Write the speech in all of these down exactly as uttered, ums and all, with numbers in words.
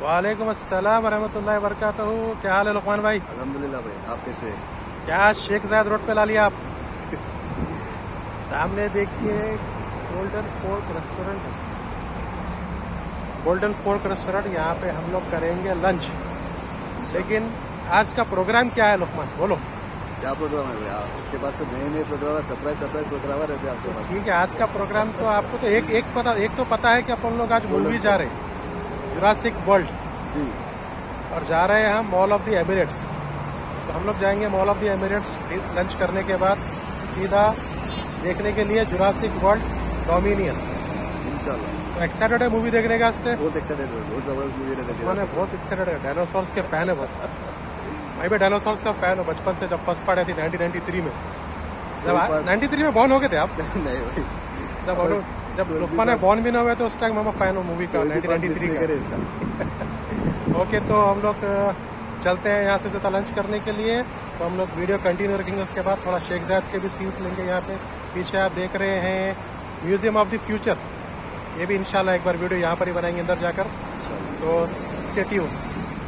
वालेकुम अस्सलाम वरहमतुल्लाहि वबरकातुहू। क्या हाल है लुकमान भाई? अल्हम्दुलिल्लाह भाई, आप कैसे? क्या शेख जायद रोड पे ला लिया आप? सामने देखिए गोल्डन फोर्क रेस्टोरेंट है। गोल्डन फोर्क रेस्टोरेंट, यहाँ पे हम लोग करेंगे लंच। लेकिन आज का प्रोग्राम क्या है लुकमान, बोलो क्या प्रोग्राम है भाई? आपके पास तो नए नए प्रोग्राम, सरप्राइज सरप्राइज प्रोग्राम रहते हैं आपके पास। ठीक है, आज का प्रोग्राम तो आपको तो एक एक पता एक तो पता है कि अपन लोग आज मूवी जा रहे हैं जुरासिक वर्ल्ड जी, और जा रहे हैं हम मॉल ऑफ द एमिरेट्स। तो हम लोग जाएंगे mall of the Emirates lunch करने के बाद सीधा देखने के लिए जुरासिक वर्ल्ड डोमिनियन। इंशाल्लाह। तो एक्साइटेड है मूवी देखने के वास्ते? बहुत एक्साइटेड है, बहुत जबरदस्त मूवी रहती है। मैंने बहुत एक्साइटेड है, डायनासोर्स के फैन है बहुत। मैं भी डायनासोर्स का फैन हूँ बचपन से। जब फर्स्ट पार्ट आई थी नाइनटीन नाइंटी थ्री में, जब नाइंटी थ्री में बॉर्न हो गए थे आप? नहीं भाई, जब जब लुकमान में बॉर्न भी ना हुए तो उस टाइम मैं फैन हूँ मूवी का नाइनटीन नाइंटी थ्री का। ओके, तो हम लोग चलते हैं यहाँ से सीधा लंच करने के लिए। तो हम लोग वीडियो कंटिन्यू रखेंगे, उसके बाद थोड़ा शेख जायद के भी सीन्स लेंगे। यहाँ पे पीछे आप देख रहे हैं म्यूजियम ऑफ द फ्यूचर, ये भी इंशाल्लाह एक बार वीडियो यहाँ पर ही बनाएंगे अंदर जाकर। So stay tuned.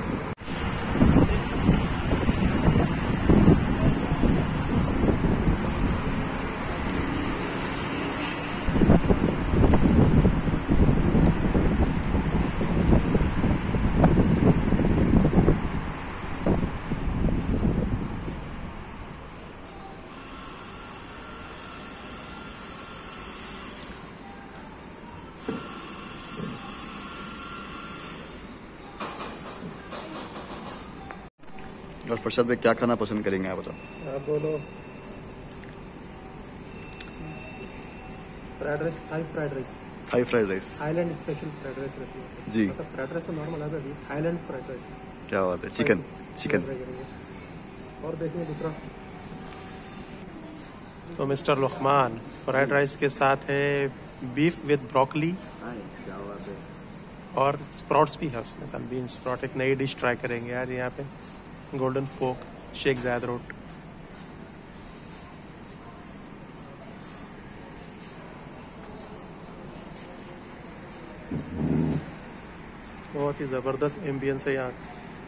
और फरशद में क्या खाना पसंद करेंगे आप बताओ? आप बोलो। Fried rice, Thai fried rice. Thai fried rice, Thailand special fried rice रहती है जी। मतलब फ्राइड राइस तो नॉर्मल आता है, थाईलैंड फ्राइड राइस। क्या बात है, चिकन चिकन। और देखिए दूसरा। तो मिस्टर लुकमान, फ्राइड राइस के साथ है बीफ विद ब्रोकली क्या बात है। और स्प्राउट्स भी है उसमें, सनबीन स्प्राउट। एक नई डिश ट्राई करेंगे आज यहाँ पे गोल्डन फोक, शेख जायद रोड। बहुत ही ज़बरदस्त एम्बियंस है यहाँ।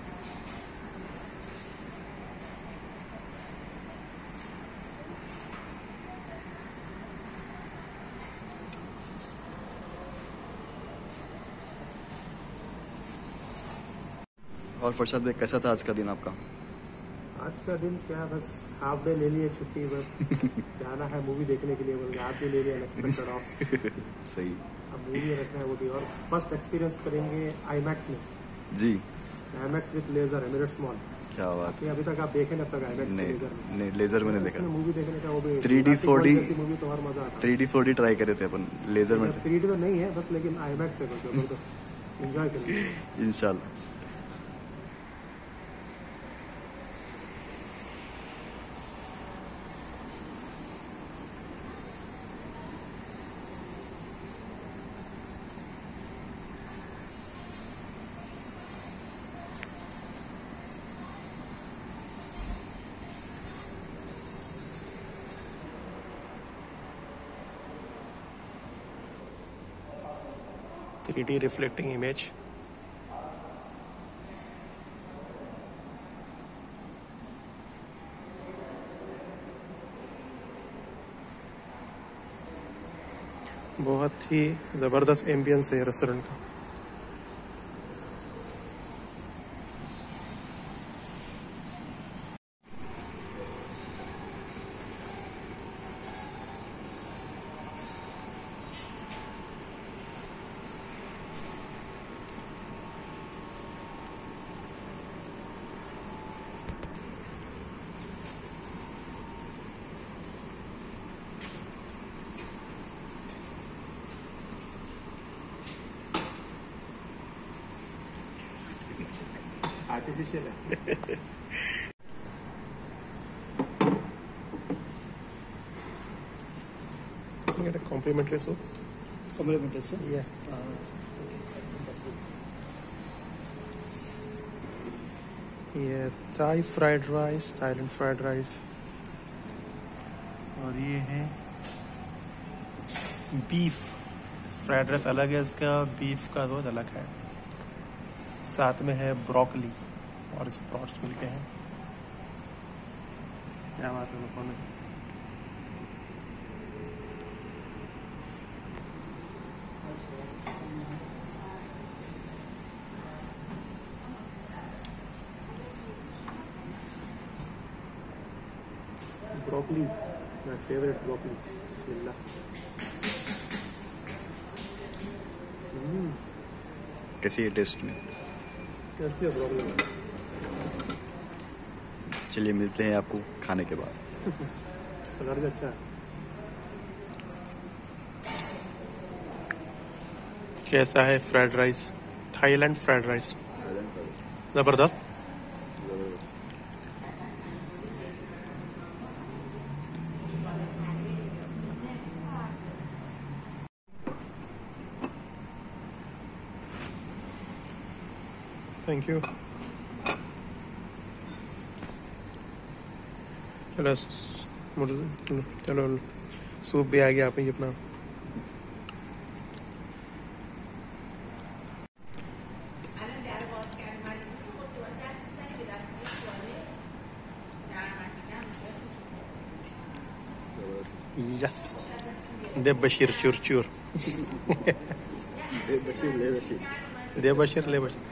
और फरशद भाई, कैसा था आज का दिन आपका? आज का दिन क्या, बस हाफ डे ले लिए छुट्टी, बस जाना है मूवी देखने के लिए बोल के हाफ डे ले लिया, अनएक्सपेक्टेड ऑफ। सही। अब मूवी रखना है वो भी, और फर्स्ट एक्सपीरियंस करेंगे आईमैक्स में। जी, IMAX with laser, Emirates mall. क्या बात है। अभी तक आप देखे ना तक आईमैक्स में लेजर में? नहीं, लेजर मैंने देखा। मूवी देखने का वो भी three D four D movie तो और मजा आता three D four D try करे थे अपन लेजर में। है। थ्री डी तो नहीं है बस, लेकिन आईमैक्स है जबरदस्त, एंजॉय करेंगे इंशाल्लाह। Three D reflecting image. बहुत ही ज़बरदस्त एम्बियंस है रेस्टोरेंट का। आर्टिफिशियल है। Get a complimentary soup. Complimentary soup? Yeah. Uh, ये Thai fried rice, Thailand fried rice. और ये है बीफ फ्राइड राइस अलग है, इसका बीफ का रोज अलग है। साथ में है ब्रोकली और स्प्राउट्स मिलके हैं। क्या बात है लोगों में। Broccoli, my favourite broccoli. बिस्मिल्लाह। कैसी है टेस्ट में? टेस्टी है ब्रोकली। चलिए मिलते हैं आपको खाने के बाद। कलर भी अच्छा है। कैसा है fried rice? Thailand fried rice जबरदस्त। Thank you. चलो चलो सूप भी आ गया आप ही अपना। यस दे बशीर चूर चूर। दे बशीर ले बशीर दे बशीर ले बशीर।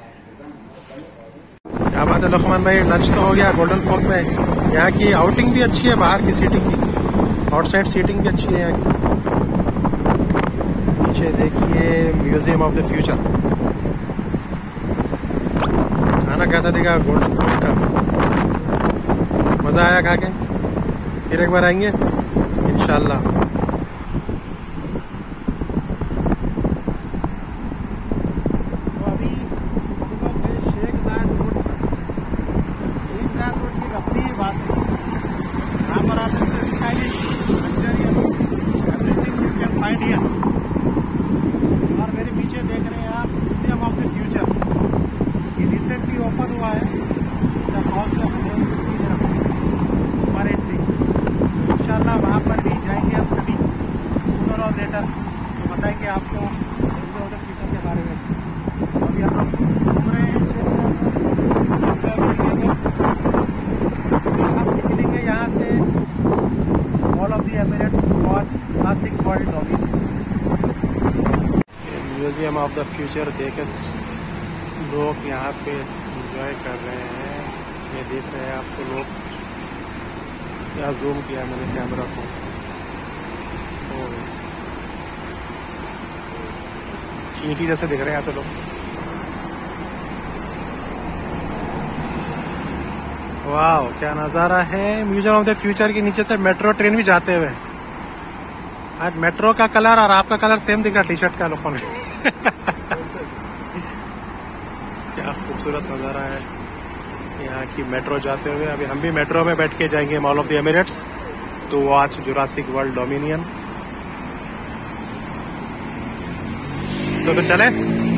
क्या बात है लुकमान भाई, लंच तो हो गया गोल्डन फोर्क में। यहाँ की आउटिंग भी अच्छी है, बाहर की सीटिंग भी, आउटसाइड सीटिंग भी अच्छी है यहाँ की। पीछे देखिए म्यूजियम ऑफ द फ्यूचर। खाना कैसा दिखा गोल्डन फोर्क का? मजा आया खा के? फिर एक बार आएंगे इंशाल्लाह। और मेरे पीछे देख रहे हैं आप म्यूजियम ऑफ द फ्यूचर। ये रिसेंटली ओपन हुआ है। इसका कॉस्ट है पर एंट्री। इंशाल्लाह वहाँ पर भी जाएंगे हम कभी सूनर और लेटर, तो बताएंगे आपको म्यूजियम ऑफ द फ्यूचर के बारे में। अभी हम लोग घूम रहे हैं, हम निकलेंगे यहाँ से mall of the Emirates to watch Jurassic World Dominion. Museum of the future देख लोग यहाँ पे एंजॉय कर रहे हैं। ये देख रहे हैं आपको लोग। क्या जूम किया मैंने कैमरा को। चींटी जैसे दिख रहे हैं ऐसे लोग। वाह क्या नज़ारा है म्यूजियम ऑफ द फ्यूचर के नीचे से मेट्रो ट्रेन भी जाते हुए। आज मेट्रो का कलर और आपका कलर सेम दिख रहा टी शर्ट का लोगों में। क्या खूबसूरत नज़ारा है यहाँ की मेट्रो जाते हुए। अभी हम भी मेट्रो में बैठ के जाएंगे mall of the Emirates to watch Jurassic World Dominion. तो फिर चले।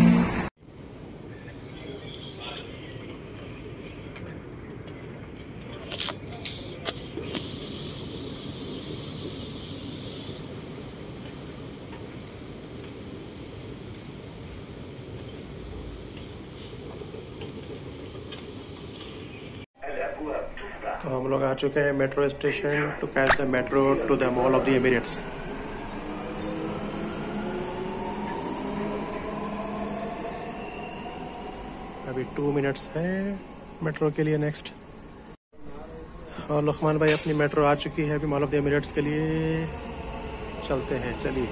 तो हम लोग आ चुके हैं metro station to catch the metro to the mall of the Emirates. अभी टू मिनट्स है मेट्रो के लिए नेक्स्ट। और लुकमान भाई अपनी मेट्रो आ चुकी है अभी मॉल ऑफ द एमिरेट्स के लिए। चलते हैं, चलिए।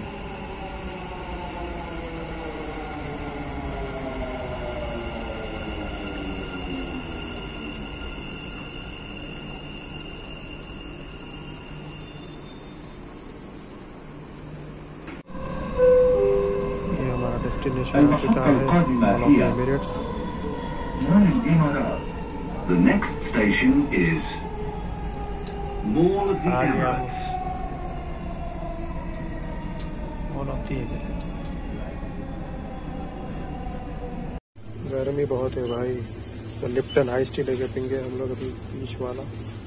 डेस्टिनेशन आ चुका है mall of the Emirates. The next station is Mall of the Emirates. Mall of the Emirates. गर्मी बहुत है भाई, तो लिप्टन आइस टी लेके पियेंगे हम लोग अभी बीच वाला।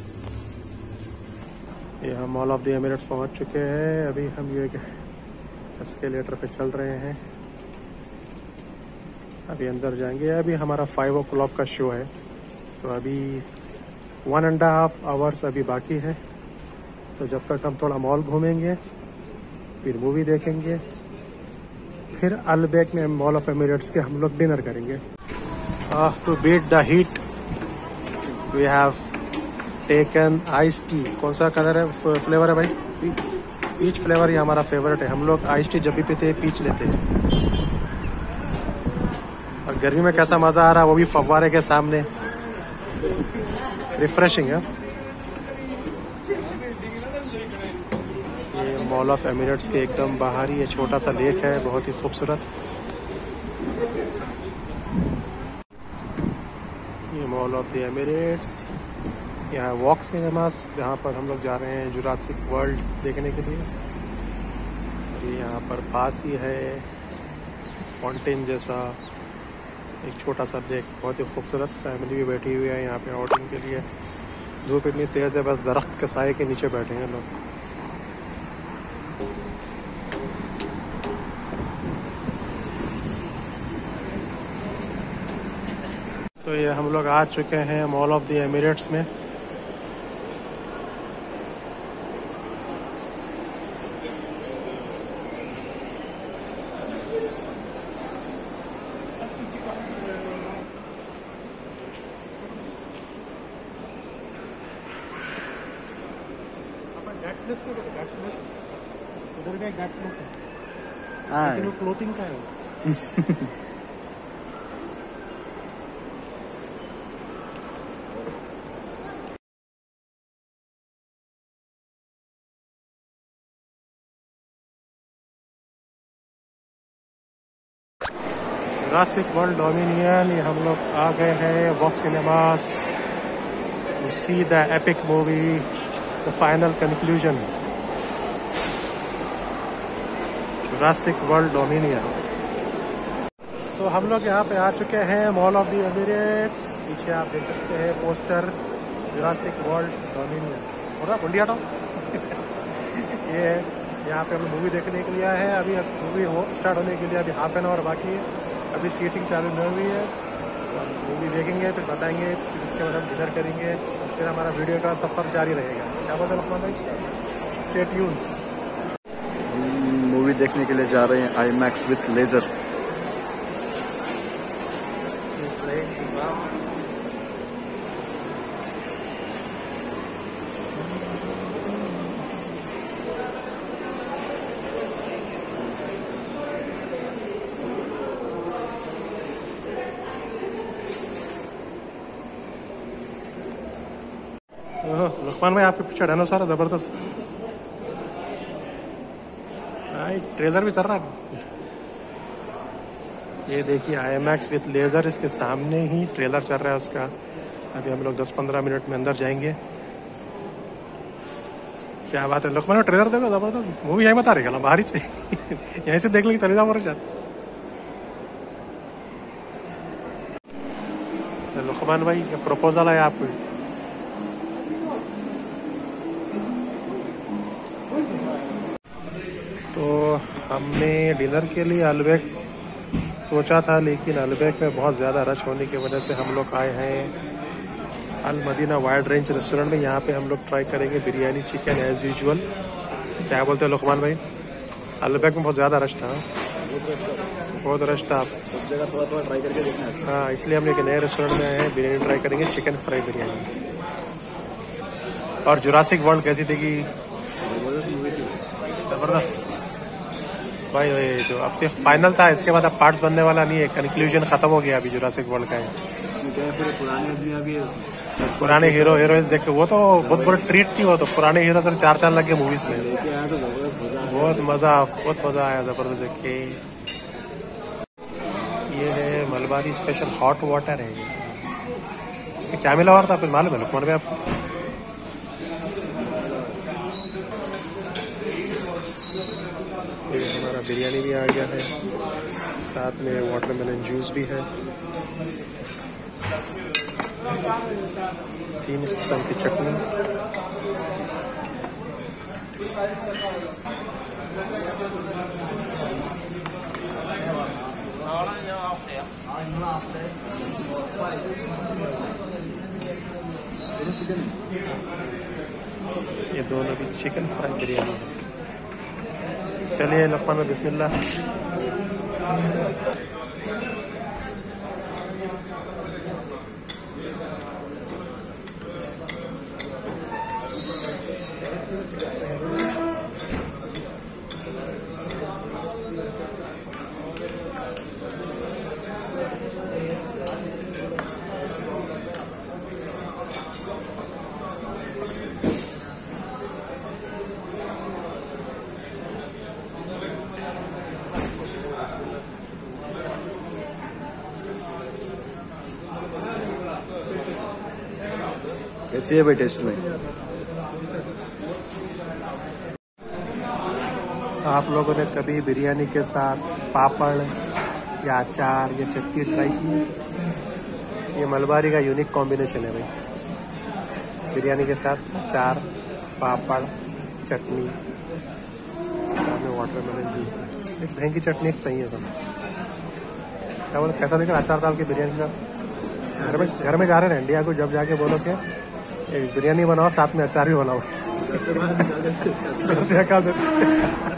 ये हम मॉल ऑफ द एमिरेट्स पहुंच चुके हैं। अभी हम ये एस्केलेटर पे चल रहे हैं। अभी अंदर जाएंगे। अभी हमारा फाइव ओ क्लॉक का शो है, तो अभी वन एंड हाफ आवर्स अभी बाकी है। तो जब तक हम थोड़ा मॉल घूमेंगे, फिर मूवी देखेंगे, फिर अल्बेक में मॉल ऑफ एमिरेट्स के हम लोग डिनर करेंगे। To beat the heat we have taken ice tea. कौन सा कलर है, फ्लेवर है भाई? पीच। पीच फ्लेवर ही हमारा फेवरेट है। हम लोग आइस टी जब भी पीते हैं पीच लेते हैं। और गर्मी में कैसा मजा आ रहा है, वो भी फव्वारे के सामने, रिफ्रेशिंग है। ये मॉल ऑफ एमिरेट्स के एकदम बाहर ही ये छोटा सा लेक है, बहुत ही खूबसूरत। ये मॉल ऑफ द एमिरेट्स। यहाँ वॉक सिनेमास, जहाँ पर हम लोग जा रहे हैं जुरासिक वर्ल्ड देखने के लिए। ये यहाँ पर पास ही है फाउंटेन जैसा एक छोटा सा लेक, बहुत ही खूबसूरत। फैमिली भी बैठी हुई है यहाँ पे आउटिंग के लिए। धूप इतनी तेज़ है, बस दरख्त के साए के नीचे बैठे हैं लोग। तो ये हम लोग आ चुके हैं मॉल ऑफ द एमिरेट्स में। उधर का गैटनेस है, लेकिन वो क्लोथिंग का है। जुरासिक वर्ल्ड डोमिनियन, ये हम लोग आ गए हैं Vox Cinemas to see the epic movie the final conclusion, Jurassic World Dominion. तो हम लोग यहाँ पे आ चुके हैं मॉल ऑफ द एमिरेट्स। पीछे आप देख सकते हैं पोस्टर जुरासिक वर्ल्ड डोमिनियन। हो रहा बुंडिया टॉप। ये यहाँ पे हम मूवी देखने के लिए आए हैं। अभी मूवी हो स्टार्ट होने के लिए अभी हाफ एन आवर बाकी है। अभी सीटिंग चालू नहीं हुई है। तो मूवी देखेंगे, फिर बताएंगे, फिर उसके बाद हम डिनर करेंगे, फिर हमारा वीडियो का सफ़र जारी रहेगा। क्या बोलते हैं लक्ष्मण भाई? Stay tune. मूवी देखने के लिए जा रहे हैं IMAX with laser. Laxman भाई आपके पीछे डायनासोर सारा जबरदस्त। ट्रेलर भी चल रहा है। ये देखिए आई मैक्स विथ लेजर, इसके सामने ही ट्रेलर चल रहा है उसका। अभी हम लोग दस पंद्रह मिनट में अंदर जाएंगे। क्या बात है लक्ष्मण, ट्रेलर देखो जबरदस्त। मूवी यही बता रही है बाहर ही चाहिए। यहीं से देख लेंगे, चले जाओ। लक्ष्मण भाई प्रपोजल है आपको। तो हमने डिनर के लिए अल्बेक सोचा था, लेकिन अल्बेक में बहुत ज़्यादा रश होने की वजह से हम लोग आए हैं Al Madina wide range restaurant में। यहाँ पे हम लोग ट्राई करेंगे बिरयानी चिकन एज यूजुअल। क्या बोलते हैं लुकमान भाई? अल्बेक में बहुत ज़्यादा रश था, बहुत रश था। सब जगह थोड़ा थोड़ा ट्राई करके देखना है। हाँ, इसलिए हम एक नए रेस्टोरेंट में आए हैं। बिरयानी ट्राई करेंगे, चिकन फ्राई बिरयानी। और जुरासिक वर्ल्ड कैसी थी? जबरदस्त भाई। ये जो अब फाइनल था, इसके बाद अब पार्ट्स बनने वाला नहीं है। कंक्लूजन खत्म हो गया अभी जुरासिक वर्ल्ड का है। पुराने हीरो हीरोइंस देख के वो तो बहुत बड़ा ट्रीट थी। वो तो पुराने हीरो सर चार चार लगे मूवीज में। बहुत मजा बहुत मजा आया जबरदस्त देख के। ये है मलबारी स्पेशल हॉट वाटर है। इसमें क्या मिला हुआ था फिर मालूम है लुकमान भाई आपको? हमारा बिरयानी भी आ गया है, साथ में वाटरमेलन जूस भी है। तीन किस्म की चटनी। चिकन ये दोनों भी चिकन फ्राई बिरयानी है। चलिए लुकमान में बिस्मिल्लाह। कैसी है भाई टेस्ट में? आप लोगों ने कभी बिरयानी के साथ पापड़ या अचार या चटनी ट्राई की? ये मलबारी का यूनिक कॉम्बिनेशन है भाई। बिरयानी के साथ अचार, पापड़, चटनी, वाटरमेलन जूस, एक दही की चटनी एक सही है सब। क्या बोले कैसा देख अचार डाल के बिरयानी का? घर में घर में जा रहे हैं इंडिया को, जब जाके बोलो कि एक बिरयानी बनाओ साथ में अचार भी बनाओ। घर से हका देते।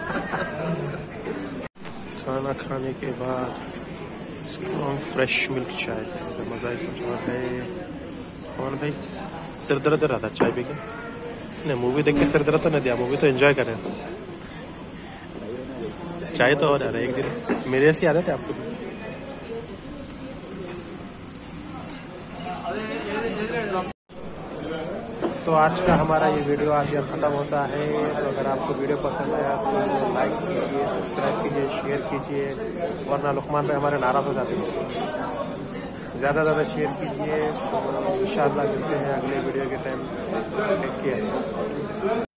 खाना खाने के बाद स्ट्रॉन्ग फ्रेश मिल्क चाय का मजा ही कुछ और है। कौन भाई सिर दर्द रहा था चाय पी के? नहीं, मूवी देख के सिर दर्द तो नहीं दिया, मूवी तो एंजॉय करें। चाय तो और आ रहा है एक दिन मेरे ऐसी आदत है आपको। तो आज का हमारा ये वीडियो आज यहाँ ख़त्म होता है। तो अगर आपको वीडियो पसंद आया तो लाइक कीजिए, सब्सक्राइब कीजिए, शेयर कीजिए, वरना लुकमान भाई हमारे नाराज़ हो जाते हैं। ज़्यादा ज़्यादा शेयर कीजिए। तो इंशाअल्लाह मिलते हैं अगले वीडियो के टाइम। Take care.